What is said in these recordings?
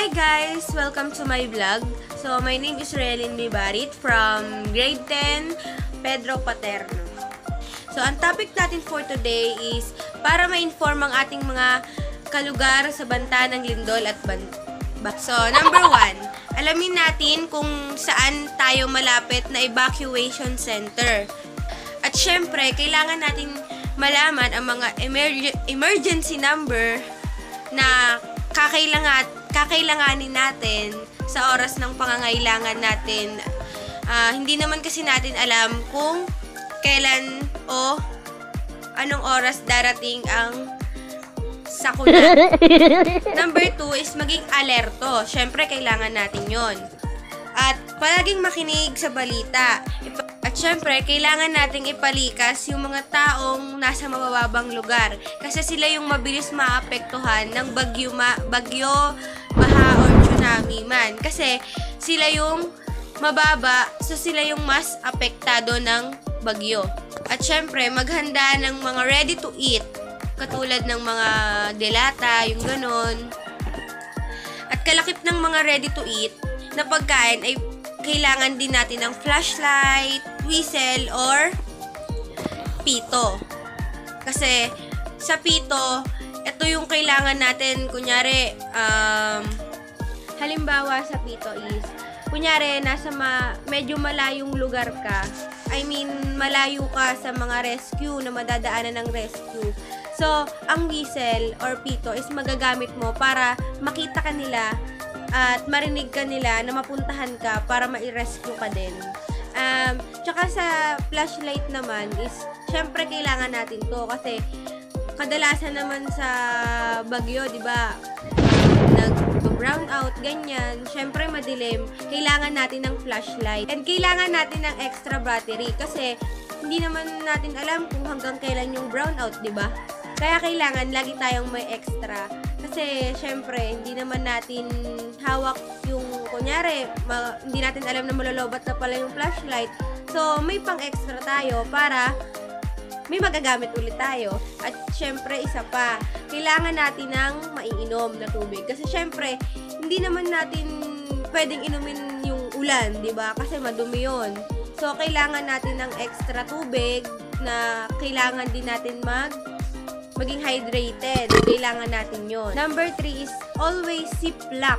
Hi guys! Welcome to my vlog. So, my name is Relin Mibarit from grade 10, Pedro Paterno. So, ang topic natin for today is para ma-inform ang ating mga kalugar sa banta ng lindol at So, number 1, alamin natin kung saan tayo malapit na evacuation center. At syempre, kailangan natin malaman ang mga emergency number na kakailanganin natin sa oras ng pangangailangan natin. Hindi naman kasi natin alam kung kailan o anong oras darating ang sakuna. Number 2 is maging alerto. Syempre, kailangan natin yon. At palaging makinig sa balita. At syempre, kailangan nating ipalikas yung mga taong nasa mabababang lugar. Kasi sila yung mabilis maapektuhan ng bagyo, baha, or tsunami man. Kasi sila yung mababa, so sila yung mas apektado ng bagyo. At syempre, maghanda ng mga ready to eat. Katulad ng mga delata, yung ganon. At kalakip ng mga ready to eat na pagkain ay kailangan din natin ng flashlight, whistle, or pito. Kasi sa pito, ito yung kailangan natin, kunyari, halimbawa sa pito is, kunyari, nasa medyo malayong lugar ka, malayo ka sa mga rescue na madadaanan ng rescue. So, ang whistle or pito is magagamit mo para makita ka nila at marinig ka nila na mapuntahan ka para ma-rescue ka din. Tsaka sa flashlight naman is, syempre kailangan natin to kasi kadalasan naman sa bagyo, di ba? Nag-brown out, ganyan. Syempre madilim, kailangan natin ng flashlight. And kailangan natin ng extra battery kasi hindi naman natin alam kung hanggang kailan yung brown out, di ba? Kaya kailangan lagi tayong may extra. Kasi, syempre, hindi naman natin hawak yung, kunyari, hindi natin alam na malolobat na pala yung flashlight. So, may pang-extra tayo para may magagamit ulit tayo. At, syempre, isa pa, kailangan natin ng maiinom na tubig. Kasi, syempre, hindi naman natin pwedeng inumin yung ulan, di ba? Kasi madumi yun. So, kailangan natin ng extra tubig na kailangan din natin maging hydrated. Kailangan natin yon. Number 3 is always ziplock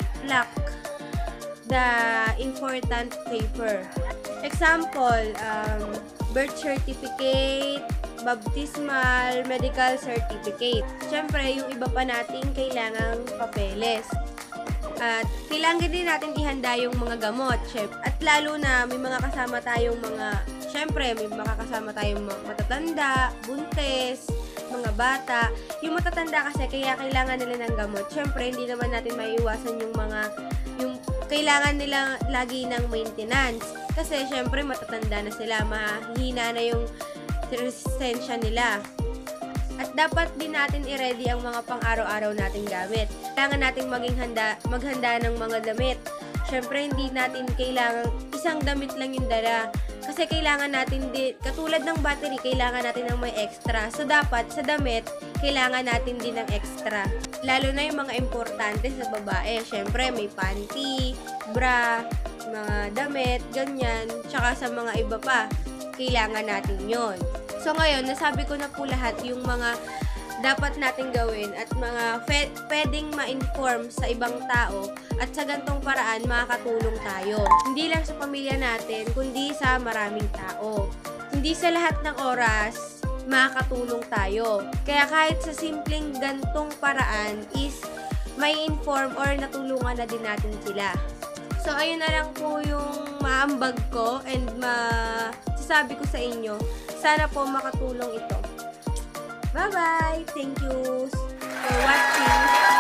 the important paper. Example, birth certificate, baptismal, medical certificate. Siyempre, yung iba pa nating kailangang papeles. At kailangan din natin ihanda yung mga gamot. At lalo na may mga kasama tayong syempre, may makakasama tayong matatanda, buntes, mga bata. Yung matatanda kasi kaya kailangan nila ng gamot. Syempre, hindi naman natin maiiwasan yung kailangan nila lagi ng maintenance. Kasi syempre, matatanda na sila, mahihina na yung resistensya nila. At dapat din natin i-ready ang mga pang-araw-araw nating gamit. Kailangan nating maghanda ng mga damit. Syempre, hindi natin kailangan isang damit lang yung dala. Kasi kailangan natin din, katulad ng battery, kailangan natin ng may extra. So, dapat sa damit, kailangan natin din ng extra. Lalo na yung mga importante sa babae. Syempre, may panty, bra, mga damit, ganyan. Tsaka sa mga iba pa, kailangan natin yon. So, ngayon, nasabi ko na po lahat yung mga dapat natin gawin at mga pwedeng ma-inform sa ibang tao at sa gantong paraan makakatulong tayo. Hindi lang sa pamilya natin, kundi sa maraming tao. Hindi sa lahat ng oras makakatulong tayo. Kaya kahit sa simpleng gantong paraan is may inform or natulungan na din natin sila. So, ayun na lang po yung maambag ko and masasabi ko sa inyo. Sana po makatulong ito. Bye-bye! Thank you for watching.